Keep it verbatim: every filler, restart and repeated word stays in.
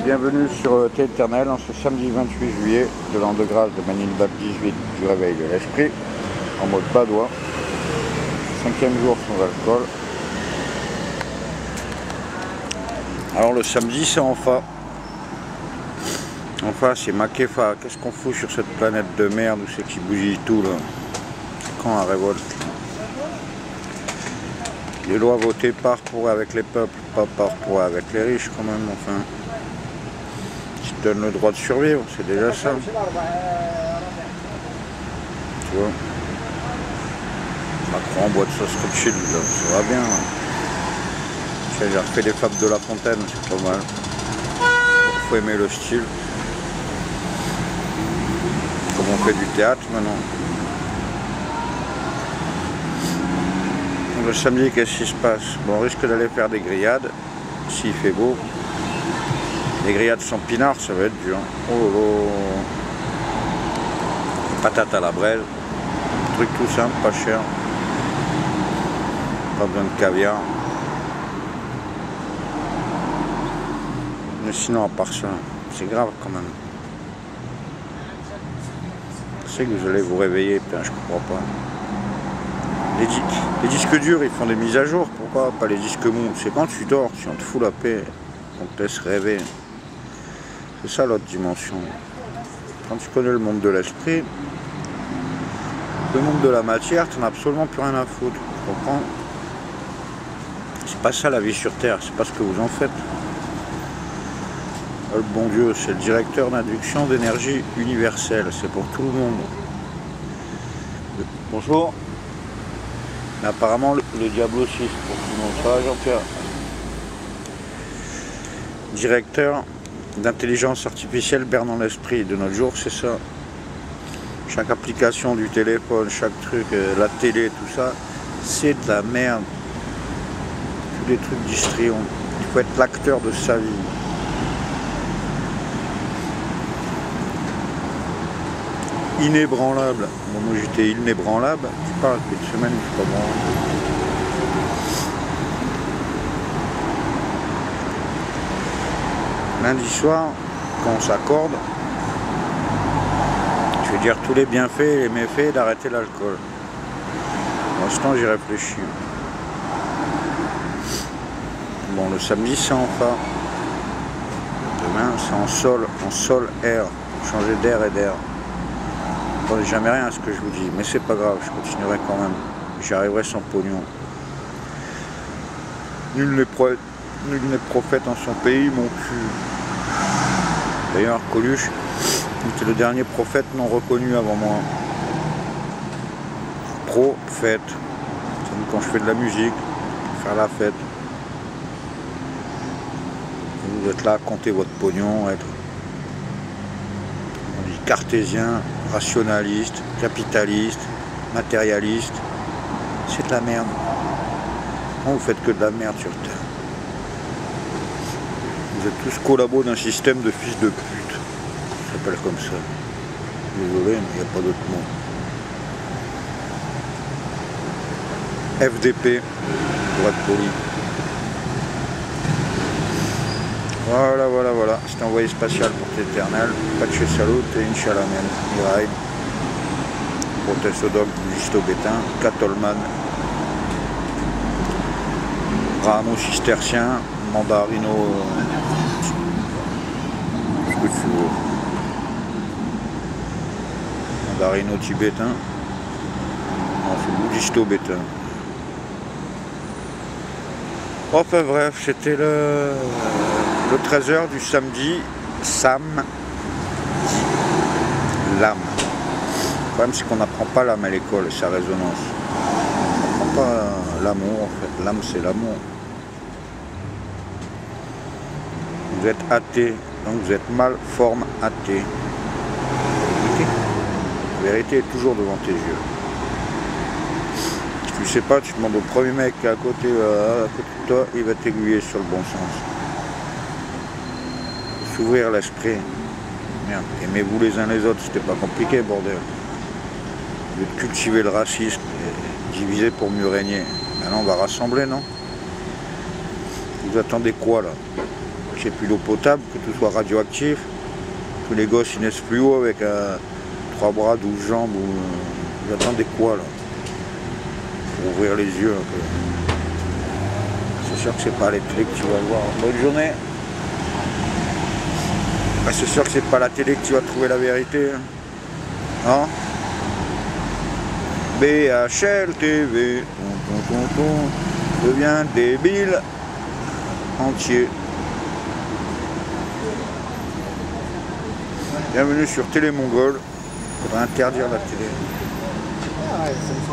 Bienvenue sur Thé Éternel en ce samedi vingt-huit juillet de l'an de grâce de Manilbap dix-huit du réveil de l'esprit en mode badois. Cinquième jour sans alcool. Alors le samedi c'est Enfa. Enfa c'est Makefa. Qu'est-ce qu'on fout sur cette planète de merde où c'est qui bougille tout là? C'est quand la révolte? Les lois votées par pour avec les peuples, pas par pour avec les riches quand même, enfin. Qui te donnent le droit de survivre, c'est déjà ça. Tu vois. Macron boit de sauce Rothschild, ça va bien. J'ai refait les fables de La Fontaine, c'est pas mal. Il faut aimer le style. Comme on fait du théâtre maintenant. Le samedi, qu'est-ce qui se passe? Bon, on risque d'aller faire des grillades, s'il fait beau. Les grillades sans pinard, ça va être dur. Oh là là. Patates à la braise. Truc tout simple, pas cher. Pas besoin de caviar. Mais sinon, à part ça, c'est grave quand même. Je sais que vous allez vous réveiller, putain, je comprends pas. Les, di les disques durs, ils font des mises à jour, pourquoi pas les disques mous? C'est quand tu dors, si on te fout la paix, on te laisse rêver. C'est ça l'autre dimension. Quand tu connais le monde de l'esprit, le monde de la matière, tu n'as absolument plus rien à foutre. Tu comprends? C'est pas ça la vie sur Terre, c'est pas ce que vous en faites. Le bon Dieu, c'est le directeur d'induction d'énergie universelle, c'est pour tout le monde. Bonjour. Mais apparemment le, le diable aussi, c'est pour tout le monde. Ça va Jean-Pierre? Directeur d'intelligence artificielle berce dans l'esprit. De notre jour, c'est ça. Chaque application du téléphone, chaque truc, euh, la télé, tout ça, c'est de la merde. Tous les trucs distrayants. Il faut être l'acteur de sa vie. Inébranlable. Bon, moi j'étais inébranlable. Tu parles depuis une semaine, je suis pas bon. Lundi soir, quand on s'accorde, je vais dire tous les bienfaits et les méfaits d'arrêter l'alcool. Pour l'instant, j'y réfléchis. Bon, le samedi, c'est Enfa. Demain, c'est en sol, en sol air. Changer d'air et d'air. Je ne jamais rien à ce que je vous dis, mais c'est pas grave, je continuerai quand même. J'y arriverai sans pognon. Nul n'est pro... prophète en son pays, mon cul. D'ailleurs, Coluche était le dernier prophète non reconnu avant moi. Prophète. C'est comme quand je fais de la musique, faire la fête. Vous êtes là à compter votre pognon, être on dit cartésien, rationaliste, capitaliste, matérialiste. C'est de la merde. Non, vous faites que de la merde sur Terre. Vous êtes tous collabos d'un système de fils de pute. Ça s'appelle comme ça. Désolé, mais il n'y a pas d'autre mot. F D P, pour être poli. Voilà, voilà, voilà. C'est envoyé spatial pour l'éternel. Pace salut et Inch'Allah men. Mirail. Protestodog, Gisto Bétain, Catolman. Ramo cistercien, Mandarino. Ce que tu veux. Mandarino tibétain. Non, c'est Bouddhisto Bétain. Enfin bref, c'était le. Le treize heures du samedi, Sam dit l'âme. Le problème c'est qu'on n'apprend pas l'âme à l'école et sa résonance. On n'apprend pas l'amour en fait. L'âme c'est l'amour. Vous êtes athée, donc vous êtes mal forme athée. La vérité est toujours devant tes yeux. Si tu sais pas, tu demandes au premier mec qui est à côté, euh, à côté de toi, il va t'aiguiller sur le bon sens. S'ouvrir l'esprit. Merde, aimez-vous les uns les autres, c'était pas compliqué, bordel. Au lieu de cultiver le racisme et diviser pour mieux régner. Maintenant on va rassembler, non? Vous attendez quoi là? que c'est plus l'eau potable, que tout soit radioactif, que les gosses ils naissent plus haut avec euh, trois bras, douze jambes, ou euh, j'attendais quoi là pour ouvrir les yeux. C'est sûr que c'est pas à la télé que tu vas voir. Bonne journée. Bah, c'est sûr que c'est pas à la télé que tu vas trouver la vérité. Hein, B H L T V, ton, ton, ton, ton, devient débile entier. Bienvenue sur Télé Mongol. Il faudrait interdire la télé.